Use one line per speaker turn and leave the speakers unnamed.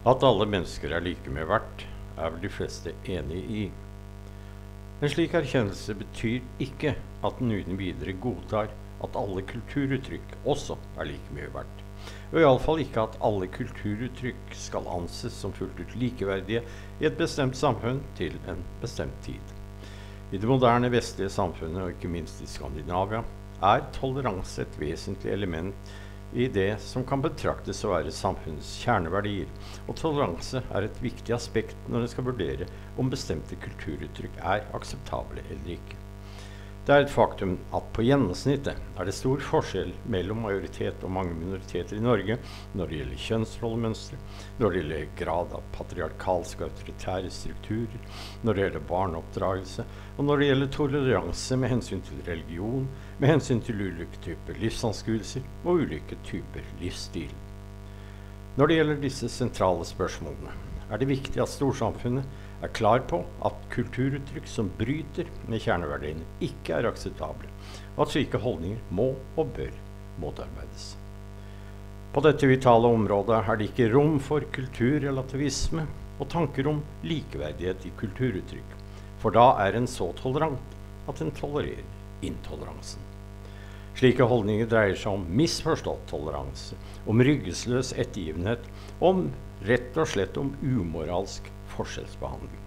At alle mennesker like mye verdt, vel de fleste enige i. En slik erkjennelse betyr ikke at den uten videre godtar at alle kulturuttrykk også like mye verdt. Og i alle fall ikke at alle kulturuttrykk skal anses som fullt ut likeverdige i et bestemt samfunn til en bestemt tid. I det moderne vestlige samfunnet, og ikke minst i Skandinavia, toleranse et vesentlig element i det som kan betraktes å være samfunnets kjerneverdier, og toleranse et viktig aspekt når en skal vurdere om bestemte kulturuttrykk akseptable eller ikke. Det et faktum at på gjennomsnittet det stor forskjell mellom majoritet og mange minoriteter i Norge når det gjelder kjønnsrollemønstre, når det gjelder grad av patriarkalske og autoritære strukturer, når det gjelder barneoppdragelse, og når det gjelder toleranse med hensyn til religion, med hensyn til ulike typer livsanskuelser og ulike typer livsstil. Når det gjelder disse sentrale spørsmålene, det viktig at storsamfunnet klar på at kulturuttrykk som bryter med kjerneverdiene ikke akseptable, og at slike holdninger må og bør motarbeides. På dette vitale området det ikke rom for kulturrelativisme og tanker om likeverdighet i kulturuttrykk, for da en så tolerant at en tolererer intoleransen. Slike holdninger dreier seg om misforstått toleranse, om ryggesløs ettergivenhet, rett og slett om umoralsk forskjellsbehandling.